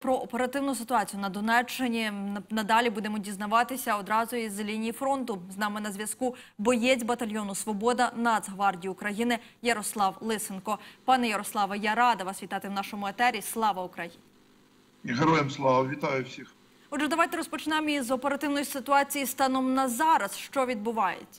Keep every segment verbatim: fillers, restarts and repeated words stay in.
Про оперативну ситуацію на Донеччині надалі будемо дізнаватися одразу із лінії фронту. З нами на зв'язку боєць батальйону «Свобода» Нацгвардії України Ярослав Лисенко. Пане Ярославе, я рада вас вітати в нашому етері. Слава Україні! Героям слава! Вітаю всіх! Отже, давайте розпочнемо із оперативної ситуації станом на зараз. Що відбувається?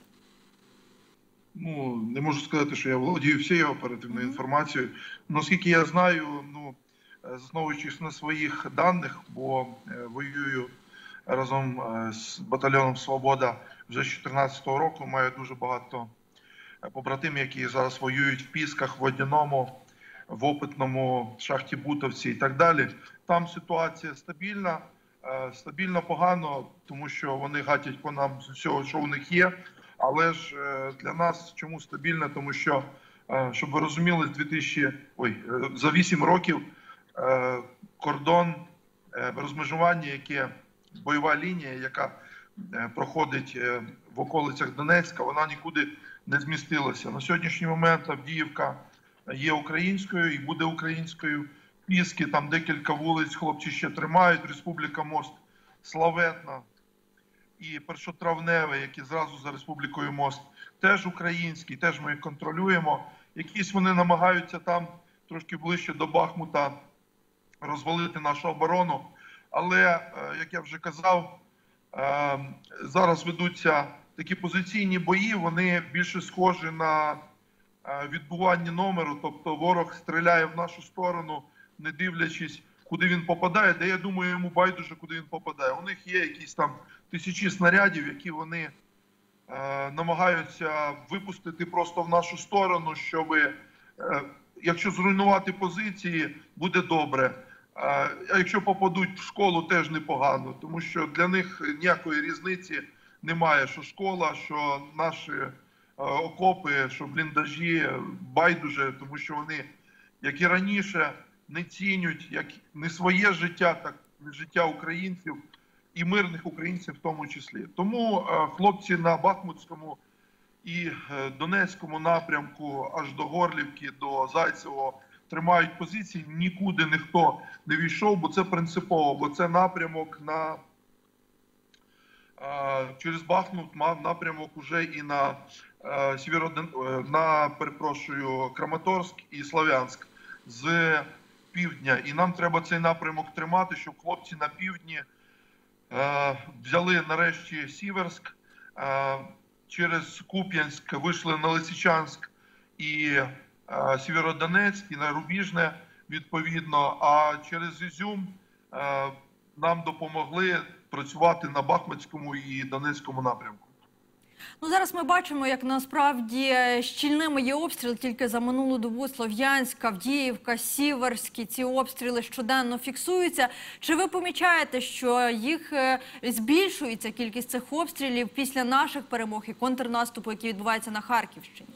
Ну, не можу сказати, що я володію всією оперативною mm-hmm. інформацією. Наскільки я знаю, ну, засновуючись на своїх даних, бо е, воюю разом е, з батальйоном «Свобода» вже з дві тисячі чотирнадцятого року, маю дуже багато побратимів, які зараз воюють в Пісках, в Водяному, в Опитному, шахті Бутовці і так далі. Там ситуація стабільна, е, стабільно погано, тому що вони гатять по нам з усього, що у них є. Але ж для нас чому стабільно? Тому що, щоб ви розуміли, з дві тисячі, ой, за вісім років кордон розмежування, яке бойова лінія, яка проходить в околицях Донецька, вона нікуди не змістилася. На сьогоднішній момент Авдіївка є українською і буде українською. Піски, там декілька вулиць хлопці ще тримають, Республіка Мост славетна. І Першотравневе, які зразу за Республікою Мост, теж українські, теж ми їх контролюємо. Якісь вони намагаються там трошки ближче до Бахмута розвалити нашу оборону. Але, як я вже казав, зараз ведуться такі позиційні бої, вони більше схожі на відбування номеру, тобто ворог стріляє в нашу сторону, не дивлячись, куди він попадає, де, я думаю, йому байдуже, куди він попадає. У них є якісь там тисячі снарядів, які вони е, намагаються випустити просто в нашу сторону, щоб, е, якщо зруйнувати позиції, буде добре. Е, а якщо попадуть в школу, теж непогано, тому що для них ніякої різниці немає, що школа, що наші е, окопи, що бліндажі, байдуже, тому що вони, як і раніше, не цінюють як не своє життя, так і життя українців і мирних українців в тому числі. Тому е, хлопці на Бахмутському і е, Донецькому напрямку аж до Горлівки, до Зайцевого тримають позиції, нікуди ніхто не війшов, бо це принципово, бо це напрямок на е, через Бахмут мав напрямок уже і на е, Сєвєродон... на, перепрошую, Краматорськ і Слов'янськ з півдня. І нам треба цей напрямок тримати, щоб хлопці на півдні е, взяли нарешті Сіверськ, е, через Куп'янськ вийшли на Лисичанськ і е, Сєвєродонецьк, і на Рубіжне, відповідно, а через Ізюм е, нам допомогли працювати на Бахмутському і Донецькому напрямку. Ну, зараз ми бачимо, як насправді щільними є обстріли. Тільки за минулу добу Слов'янська, Авдіївка, Сіверський, ці обстріли щоденно фіксуються. Чи ви помічаєте, що їх збільшується кількість цих обстрілів після наших перемог і контрнаступу, який відбувається на Харківщині?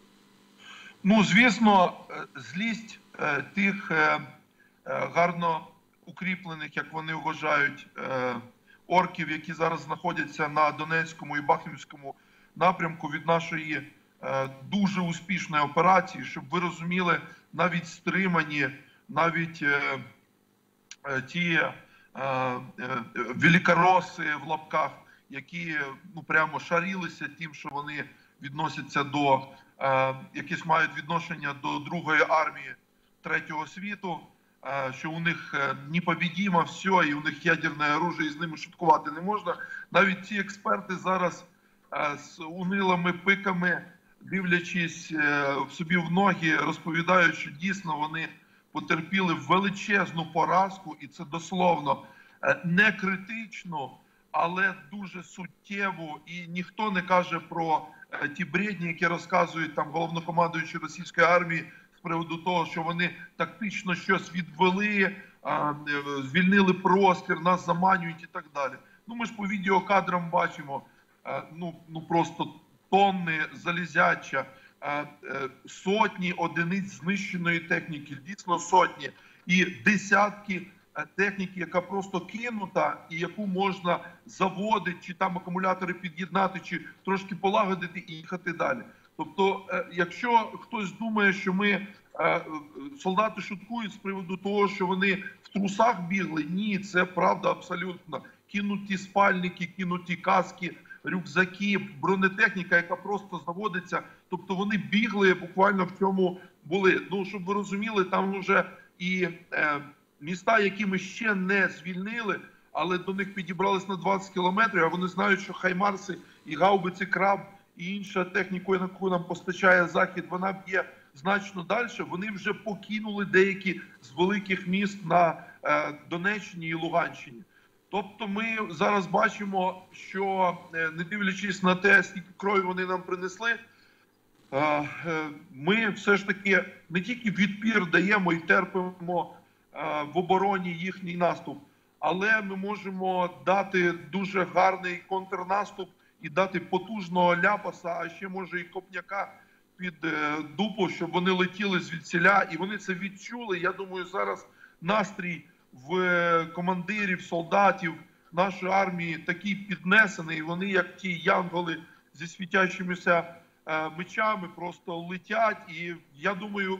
Ну, звісно, злість тих гарно укріплених, як вони вважають, орків, які зараз знаходяться на Донецькому і Бахмутському напрямку від нашої е, дуже успішної операції, щоб ви розуміли, навіть стримані, навіть е, е, ті е, е, великороси в лапках, які ну, прямо шарілися тим, що вони відносяться до, е, якісь мають відношення до Другої армії Третього світу, що у них непобідімо все, і у них ядерне оружие, і з ними шуткувати не можна. Навіть ці експерти зараз з унилими пиками, дивлячись в собі в ноги, розповідають, що дійсно вони потерпіли величезну поразку, і це дословно не критично, але дуже суттєво. І ніхто не каже про ті бредні, які розказують там головнокомандуючі російської армії, з приводу того, що вони тактично щось відвели, звільнили простір, нас заманюють і так далі. Ну, ми ж по відеокадрам бачимо, ну, ну просто тонни залізяча, сотні одиниць знищеної техніки, дійсно сотні, і десятки техніки, яка просто кинута і яку можна заводити, чи там акумулятори під'єднати, чи трошки полагодити і їхати далі. Тобто, якщо хтось думає, що ми, солдати шуткують з приводу того, що вони в трусах бігли, ні, це правда абсолютно. Кинуті спальники, кинуті каски, рюкзаки, бронетехніка, яка просто заводиться. Тобто вони бігли буквально в цьому були. Ну, щоб ви розуміли, там вже і е, міста, які ми ще не звільнили, але до них підібрались на двадцять кілометрів, а вони знають, що хаймарси і гаубиці «Краб» і інша техніка, яку нам постачає Захід, вона б'є значно далі. Вони вже покинули деякі з великих міст на е, Донеччині і Луганщині. Тобто ми зараз бачимо, що не дивлячись на те, скільки крові вони нам принесли, ми все ж таки не тільки відпір даємо і терпимо в обороні їхній наступ, але ми можемо дати дуже гарний контрнаступ і дати потужного ляпаса, а ще може і копняка під дупу, щоб вони летіли звідсіля. І вони це відчули. Я думаю, зараз настрій в командирів, солдатів нашої армії такий піднесений. Вони, як ті янголи зі світящимися мечами, просто летять. І я думаю,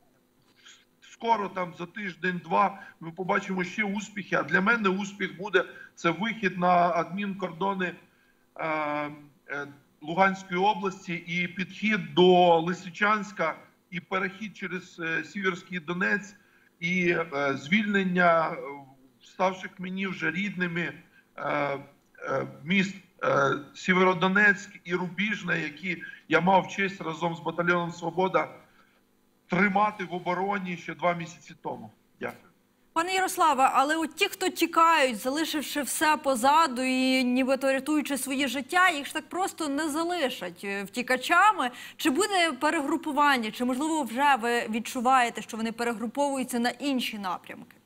скоро, там за тиждень-два, ми побачимо ще успіхи. А для мене успіх буде – це вихід на адмінкордони е, е, Луганської області і підхід до Лисичанська і перехід через е, Сіверський Донець і е, звільнення е, ставших мені вже рідними е, е, міст е, Сєвєродонецьк і Рубіжне, які я мав честь разом з батальйоном «Свобода» тримати в обороні ще два місяці тому. Дякую. Пане Ярославе, але от ті, хто тікають, залишивши все позаду і нібито рятуючи своє життя, їх ж так просто не залишать втікачами. Чи буде перегрупування? Чи, можливо, вже ви відчуваєте, що вони перегруповуються на інші напрямки?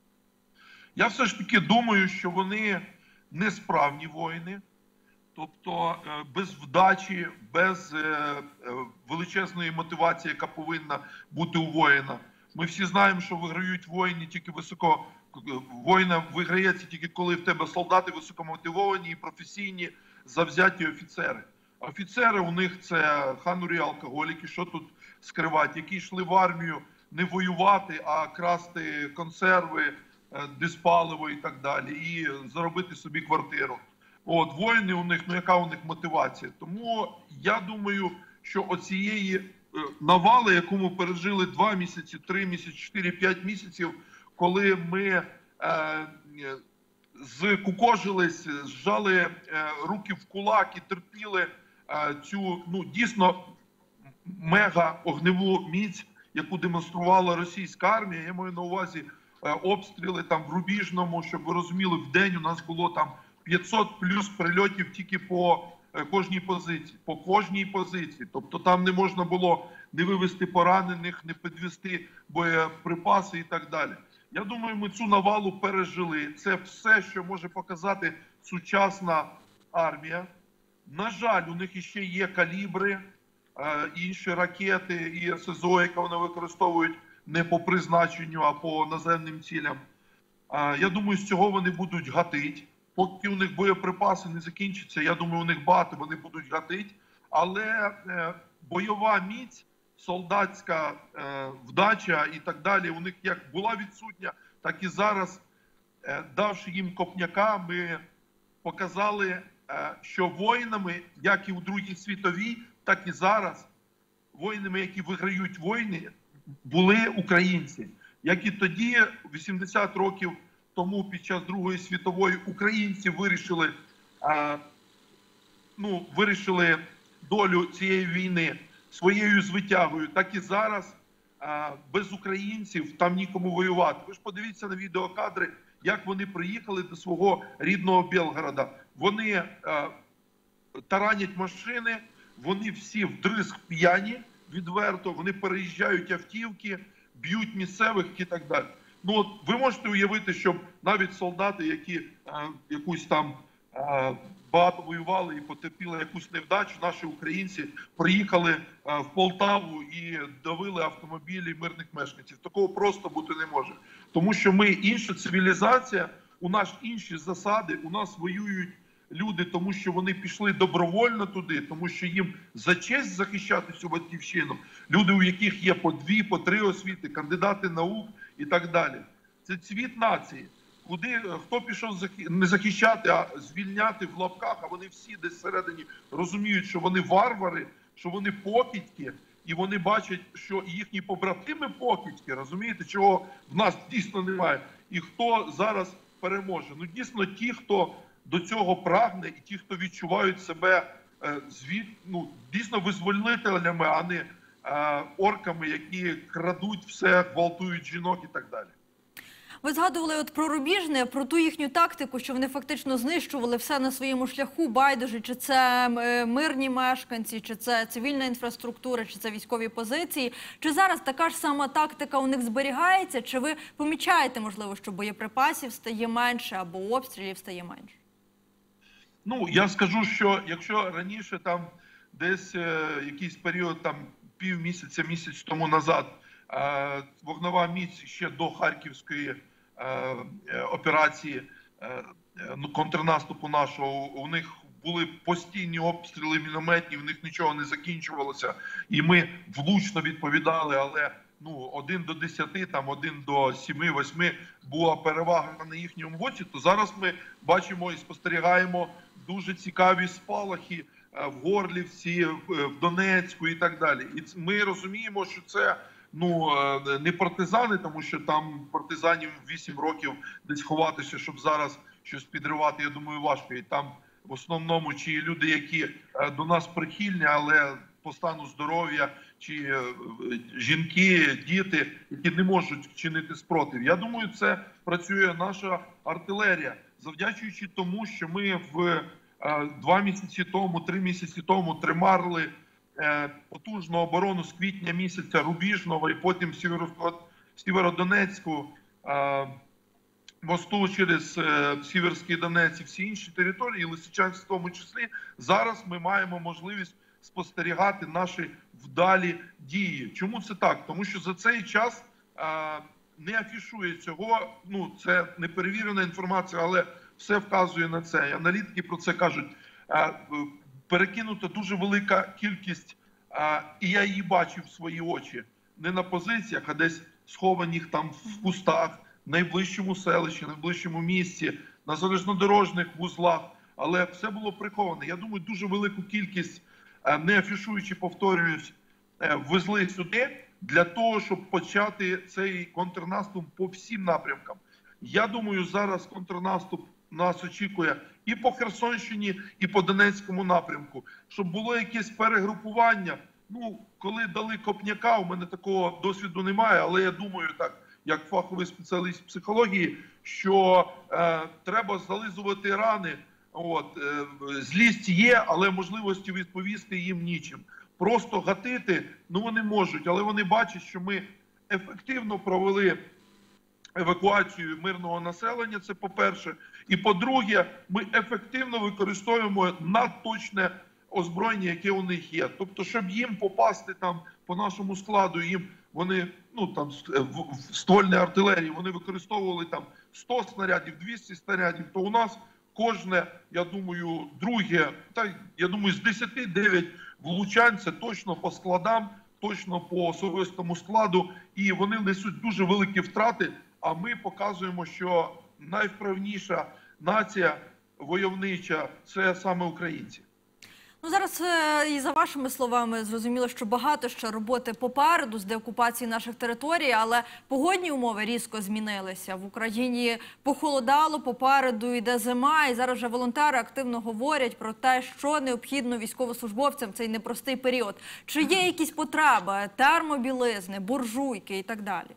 Я все ж таки думаю, що вони несправні воїни. Тобто без вдачі, без величезної мотивації, яка повинна бути у воїна. Ми всі знаємо, що виграють воїни тільки високо. Воїна виграється тільки коли в тебе солдати високомотивовані і професійні, завзяті офіцери. Офіцери у них це ханурі алкоголіки, що тут скривати, які йшли в армію не воювати, а красти консерви, диспаливо і так далі, і заробити собі квартиру. От, воїни у них, ну яка у них мотивація? Тому я думаю, що оцієї навали, яку ми пережили два місяці, три місяці, чотири, п'ять місяців, коли ми е, зкукожились, зжали е, руки в кулак і терпіли е, цю, ну, дійсно мега-огневу міць, яку демонструвала російська армія. Я маю на увазі е, обстріли там в Рубіжному, щоб ви розуміли, в день у нас було там п'ятсот плюс прильотів тільки по кожній позиції, по кожній позиції. Тобто там не можна було не вивезти поранених, не підвезти боєприпаси і так далі. Я думаю, ми цю навалу пережили. Це все, що може показати сучасна армія. На жаль, у них іще є калібри, інші ракети і ССО, які вони використовують не по призначенню, а по наземним цілям. Я думаю, з цього вони будуть гатити. Поки у них боєприпаси не закінчаться, я думаю, у них багато, вони будуть гатити. Але е, бойова міць, солдатська е, вдача і так далі, у них як була відсутня, так і зараз, е, давши їм копняка, ми показали, е, що воїнами, як і у Другій світовій, так і зараз, воїнами, які виграють війни, були українці. Як і тоді, вісімдесят років тому під час Другої світової українці вирішили, а, ну, вирішили долю цієї війни своєю звитягою, так і зараз а, без українців там нікому воювати. Ви ж подивіться на відеокадри, як вони приїхали до свого рідного Білгорода. Вони а, таранять машини, вони всі вдризг п'яні відверто, вони переїжджають автівки, б'ють місцевих і так далі. Ну, от ви можете уявити, щоб навіть солдати, які е, якусь там е, багато воювали і потерпіли якусь невдачу, наші українці приїхали е, в Полтаву і давили автомобілі мирних мешканців. Такого просто бути не може. Тому що ми інша цивілізація, у нас інші засади, у нас воюють люди, тому що вони пішли добровольно туди, тому що їм за честь захищати цю батьківщину. Люди, у яких є по дві, по три освіти, кандидати наук і так далі. Це цвіт нації. Куди, хто пішов не захищати, а звільняти в лапках, а вони всі десь всередині розуміють, що вони варвари, що вони покидьки, і вони бачать, що їхні побратими покидьки, розумієте, чого в нас дійсно немає. І хто зараз переможе? Ну, дійсно, ті, хто до цього прагне, і ті, хто відчувають себе е, звід, ну, дійсно визволителями, а не е, орками, які крадуть все, гвалтують жінок і так далі. Ви згадували от про Рубіжне, про ту їхню тактику, що вони фактично знищували все на своєму шляху, байдуже, чи це мирні мешканці, чи це цивільна інфраструктура, чи це військові позиції. Чи зараз така ж сама тактика у них зберігається? Чи ви помічаєте, можливо, що боєприпасів стає менше або обстрілів стає менше? Ну, я скажу, що якщо раніше там десь е, якийсь період, там півмісяця, місяць тому назад, е, вогнева міць ще до Харківської е, операції е, ну, контрнаступу нашого, у них були постійні обстріли мінометні, в них нічого не закінчувалося, і ми влучно відповідали, але ну, один до десяти, там, один до семи, восьми була перевага на їхньому боці, то зараз ми бачимо і спостерігаємо дуже цікаві спалахи в Горлівці, в Донецьку і так далі. І ми розуміємо, що це ну, не партизани, тому що там партизанів вісім років десь ховатися, щоб зараз щось підривати, я думаю, важко. І там в основному чи люди, які до нас прихильні, але по стану здоров'я, чи жінки, діти, які не можуть вчинити спротив. Я думаю, це працює наша артилерія, завдячуючи тому, що ми в два місяці тому, три місяці тому тримали потужну оборону з квітня місяця Рубіжного і потім Сєвєродонецьку, мосту через Сіверський Донець і всі інші території, і Лисичанськ в тому числі. Зараз ми маємо можливість спостерігати наші вдалі дії. Чому це так? Тому що за цей час а, не афішує цього, ну це не перевірена інформація, але все вказує на це. Аналітики про це кажуть. А, перекинута дуже велика кількість, а, і я її бачив в свої очі, не на позиціях, а десь схованих там в кустах, в найближчому селищі, найближчому місці, на залізнодорожних вузлах, але все було приховане. Я думаю, дуже велику кількість, не афішуючи, повторююсь, везли сюди для того, щоб почати цей контрнаступ по всім напрямкам. Я думаю, зараз контрнаступ нас очікує і по Херсонщині, і по Донецькому напрямку. Щоб було якесь перегрупування. Ну, коли дали Копняка, у мене такого досвіду немає, але я думаю так, як фаховий спеціаліст психології, що е, треба зализувати рани. От, е, злість є, але можливості відповісти їм нічим. Просто гатити, ну вони можуть, але вони бачать, що ми ефективно провели евакуацію мирного населення, це по-перше. І по-друге, ми ефективно використовуємо надточне озброєння, яке у них є. Тобто, щоб їм попасти там по нашому складу, їм вони, ну там в ствольній артилерії, вони використовували там сто снарядів, двісті снарядів, то у нас кожне, я думаю, друге, та я думаю, з десяти дев'ять влучань це точно по складам, точно по особистому складу, і вони несуть дуже великі втрати, а ми показуємо, що найвправніша нація войовнича – це саме українці. Ну, зараз, і за вашими словами, зрозуміло, що багато ще роботи попереду з деокупації наших територій, але погодні умови різко змінилися. В Україні похолодало, попереду йде зима, і зараз вже волонтери активно говорять про те, що необхідно військовослужбовцям в цей непростий період. Чи є якісь потреби, термобілизни, буржуйки і так далі?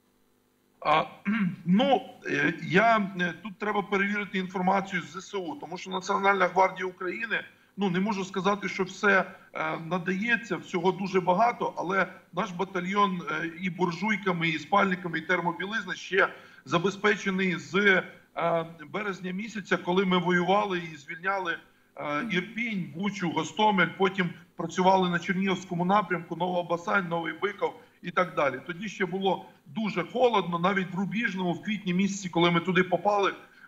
А, ну, я, тут треба перевірити інформацію з ЗСУ, тому що Національна гвардія України, ну, не можу сказати, що все е, надається, всього дуже багато, але наш батальйон е, і буржуйками, і спальниками, і термобілизни ще забезпечений з е, березня місяця, коли ми воювали і звільняли е, Ірпінь, Бучу, Гостомель, потім працювали на Чернігівському напрямку, Новобасань, Новий Биков і так далі. Тоді ще було дуже холодно, навіть в Рубіжному, в квітні місяці, коли ми туди попали,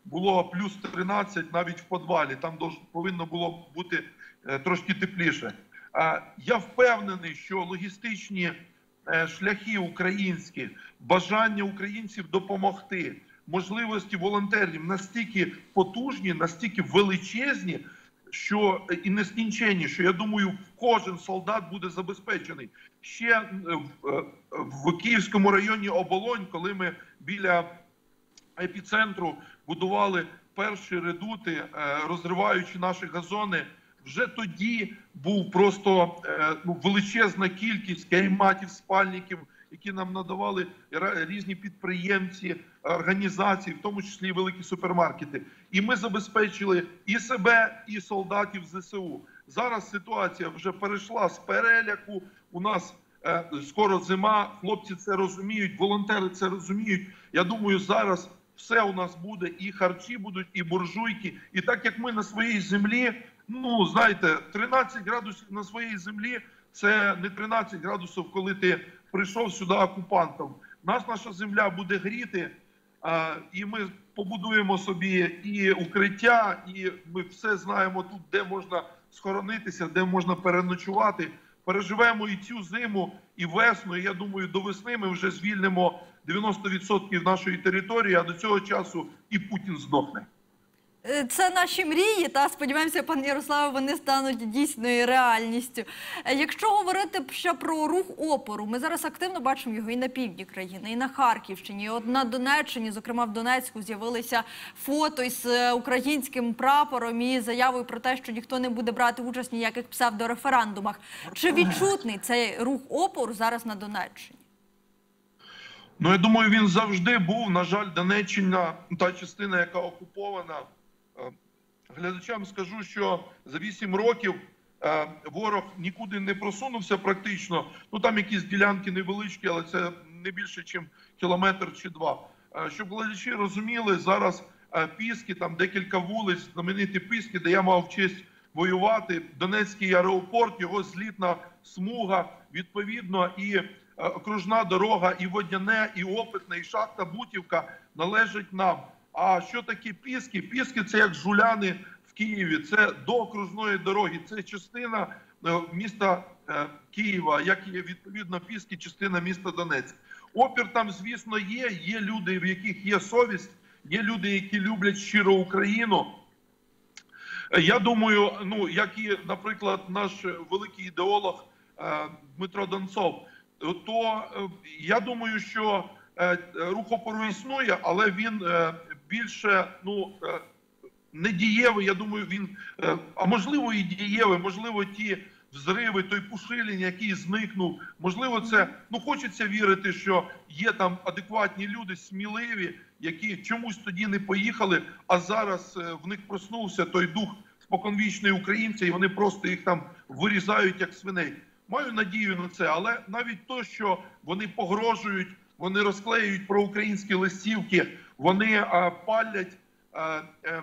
було плюс тринадцять навіть в підвалі, там повинно було бути трошки тепліше. Я впевнений, що логістичні шляхи українські, бажання українців допомогти, можливості волонтерів настільки потужні, настільки величезні, що і нескінченні, що, я думаю, кожен солдат буде забезпечений. Ще в, в Київському районі Оболонь, коли ми біля епіцентру будували перші редути, розриваючи наші газони, вже тоді був просто ну, величезна кількість кейматів, спальників, які нам надавали різні підприємці, організації, в тому числі і великі супермаркети. І ми забезпечили і себе, і солдатів ЗСУ. Зараз ситуація вже перейшла з переляку. У нас е, скоро зима, хлопці це розуміють, волонтери це розуміють. Я думаю, зараз все у нас буде, і харчі будуть, і буржуйки. І так як ми на своїй землі, ну, знаєте, тринадцять градусів на своїй землі – це не тринадцять градусів, коли ти прийшов сюди окупантом. Нас наша земля буде гріти, а, і ми побудуємо собі і укриття, і ми все знаємо тут, де можна схоронитися, де можна переночувати. Переживемо і цю зиму, і весну. І я думаю, до весни ми вже звільнимо дев'яносто відсотків нашої території, а до цього часу і Путін здохне. Це наші мрії, та сподіваємося, пане Ярославе, вони стануть дійсною реальністю. Якщо говорити ще про рух опору, ми зараз активно бачимо його і на півдні країни, і на Харківщині, і от на Донеччині, зокрема в Донецьку, з'явилися фото із українським прапором і заявою про те, що ніхто не буде брати участь в ніяких псевдореферендумах. Чи відчутний цей рух опору зараз на Донеччині? Ну, я думаю, він завжди був. На жаль, Донеччина, та частина, яка окупована. Глядачам скажу, що за вісім років ворог нікуди не просунувся практично. Ну, там якісь ділянки невеличкі, але це не більше, ніж кілометр чи два. Щоб глядачі розуміли, зараз Піски, там декілька вулиць, знамениті Піски, де я мав честь воювати, Донецький аеропорт, його злітна смуга, відповідно, і окружна дорога, і Водяне, і Опитне, і шахта Бутівка належать нам. А що таке Піски? Піски – це як Жуляни в Києві, це до окружної дороги, це частина міста Києва, як і відповідно Піски – частина міста Донецьк. Опір там, звісно, є, є люди, в яких є совість, є люди, які люблять щиро Україну. Я думаю, ну, як і, наприклад, наш великий ідеолог Дмитро Донцов, то я думаю, що рух опору існує, але він більше, ну, не дієвий, я думаю, він, а можливо і дієвий, можливо ті взриви, той Пушилін, який зникнув, можливо це, ну, хочеться вірити, що є там адекватні люди, сміливі, які чомусь тоді не поїхали, а зараз в них проснувся той дух споконвічної українця, і вони просто їх там вирізають як свиней. Маю надію на це, але навіть то, що вони погрожують, вони розклеюють проукраїнські листівки, вони а, палять а, а,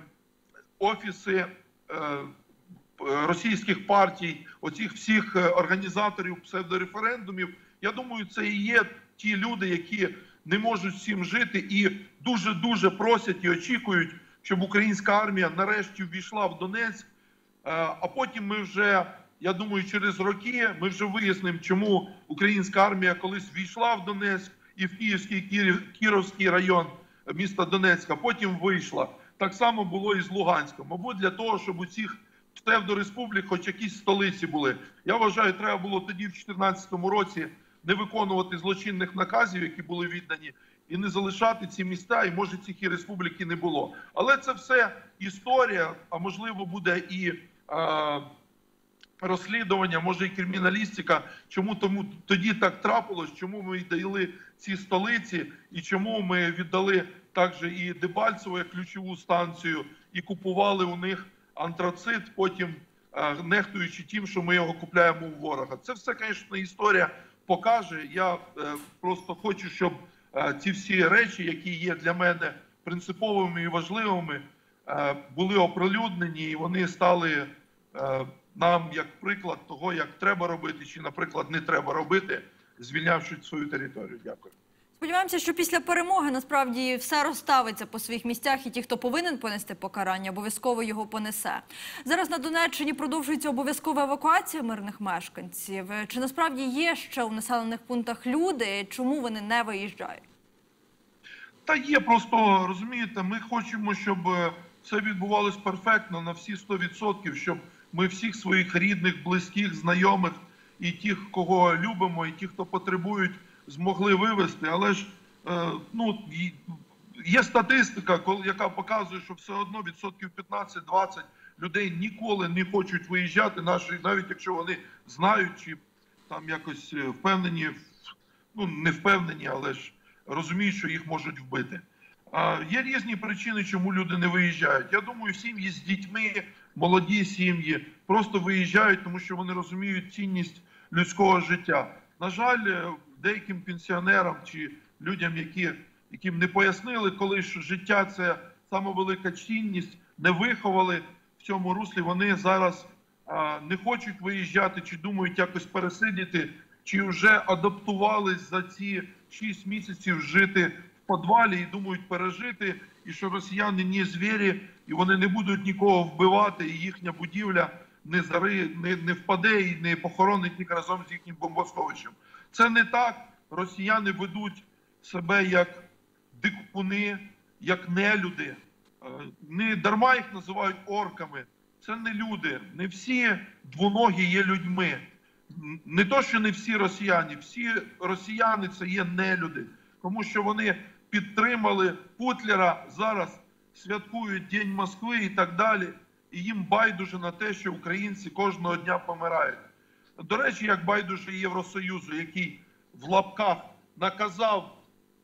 офіси а, російських партій, оцих всіх організаторів псевдореферендумів. Я думаю, це і є ті люди, які не можуть з цим жити і дуже-дуже просять і очікують, щоб українська армія нарешті ввійшла в Донецьк, а потім ми вже, я думаю, через роки ми вже вияснимо, чому українська армія колись ввійшла в Донецьк і в Київський, Кіровський район міста Донецька, потім вийшла. Так само було і з Луганськом. Мабуть, для того, щоб у цих псевдореспублік хоч якісь столиці були. Я вважаю, треба було тоді в дві тисячі чотирнадцятому році не виконувати злочинних наказів, які були віддані, і не залишати ці міста, і може цих і республіки не було. Але це все історія, а можливо буде і а, розслідування, може і криміналістика, чому тому тоді так трапилось, чому ми дали ці столиці, і чому ми віддали також і Дебальцево як ключову станцію, і купували у них антрацит, потім а, нехтуючи тим, що ми його купляємо у ворога. Це все, звісно, історія покаже. Я е, просто хочу, щоб е, ці всі речі, які є для мене принциповими і важливими, е, були оприлюднені, і вони стали е, нам як приклад того, як треба робити, чи, наприклад, не треба робити, звільнявши свою територію. Дякую. Сподіваємося, що після перемоги насправді все розставиться по своїх місцях і ті, хто повинен понести покарання, обов'язково його понесе. Зараз на Донеччині продовжується обов'язкова евакуація мирних мешканців. Чи насправді є ще у населених пунктах люди, чому вони не виїжджають? Та є, просто, розумієте, ми хочемо, щоб все відбувалось перфектно на всі сто відсотків, щоб ми всіх своїх рідних, близьких, знайомих і тих, кого любимо, і тих, хто потребують, змогли вивезти. Але ж ну, є статистика, яка показує, що все одно відсотків п'ятнадцять-двадцять людей ніколи не хочуть виїжджати, навіть якщо вони знають чи там якось впевнені, ну не впевнені, але ж розуміють, що їх можуть вбити. Є різні причини, чому люди не виїжджають. Я думаю, сім'ї з дітьми, молоді сім'ї просто виїжджають, тому що вони розуміють цінність людського життя. На жаль, деяким пенсіонерам чи людям, які, яким не пояснили, коли що життя – це саме велика цінність, не виховали в цьому руслі, вони зараз а, не хочуть виїжджати, чи думають якось пересидіти, чи вже адаптувались за ці шість місяців жити в підвалі і думають пережити, і що росіяни не звірі, і вони не будуть нікого вбивати, і їхня будівля не, зари, не, не впаде і не похоронить їх разом з їхнім бомбосховищем. Це не так. Росіяни ведуть себе як дикуни, як нелюди. Не дарма їх називають орками. Це не люди. Не всі двоногі є людьми. Не то, що не всі росіяни. Всі росіяни – це є нелюди. Тому що вони підтримали Путлера, зараз святкують День Москви і так далі. І їм байдуже на те, що українці кожного дня помирають. До речі, як байдуже Євросоюзу, який в лапках наказав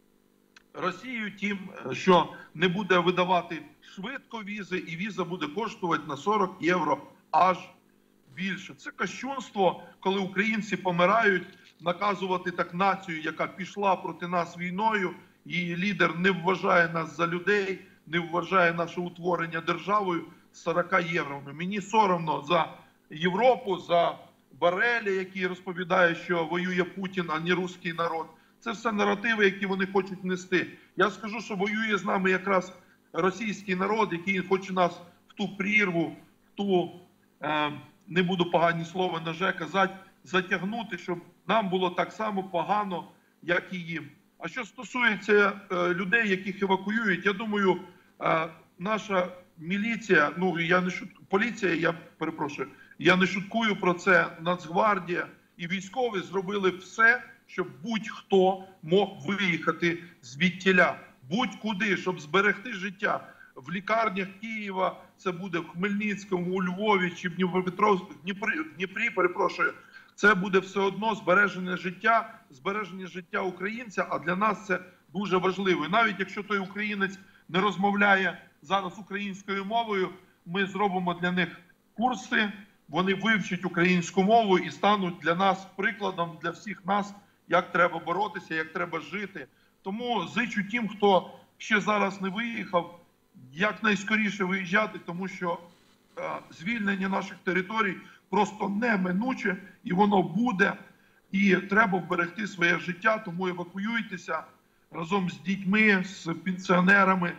Росію тим, що не буде видавати швидко візи, і віза буде коштувати на сорок євро аж більше. Це кощунство, коли українці помирають, наказувати так націю, яка пішла проти нас війною, її лідер не вважає нас за людей, не вважає наше утворення державою з сорока євро. Мені соромно за Європу, за Борреля, який розповідає, що воює Путін, а не русський народ. Це все наративи, які вони хочуть нести. Я скажу, що воює з нами якраз російський народ, який хоче нас в ту прірву, в ту, е, не буду погані слова на Ж казати, затягнути, щоб нам було так само погано, як і їм. А що стосується е, людей, яких евакуюють, я думаю, е, наша міліція, ну я не шут... поліція, я перепрошую, я не шуткую про це, Нацгвардія і військові зробили все, щоб будь-хто мог виїхати звідтіля, будь-куди, щоб зберегти життя. В лікарнях Києва, це буде в Хмельницькому, у Львові чи в Дніпропетровську, Дніпрі, Дніпрі, перепрошую, це буде все одно збереження життя, збереження життя українця, а для нас це дуже важливо. І навіть якщо той українець не розмовляє зараз українською мовою, ми зробимо для них курси, вони вивчать українську мову і стануть для нас прикладом, для всіх нас, як треба боротися, як треба жити. Тому зичу тим, хто ще зараз не виїхав, якнайскоріше виїжджати, тому що е, звільнення наших територій просто неминуче, і воно буде, і треба вберегти своє життя, тому евакуюйтеся разом з дітьми, з пенсіонерами,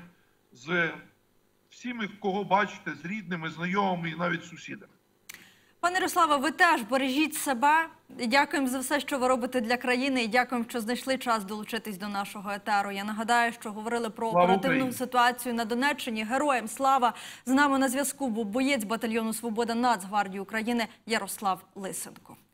з всіми, кого бачите, з рідними, знайомими і навіть сусідами. Пане Ярославе, ви теж бережіть себе. Дякуємо за все, що ви робите для країни, і дякуємо, що знайшли час долучитись до нашого етеру. Я нагадаю, що говорили про Слава оперативну Україні. ситуацію на Донеччині. Героям слава! З нами на зв'язку був боєць батальйону «Свобода» Нацгвардії України Ярослав Лисенко.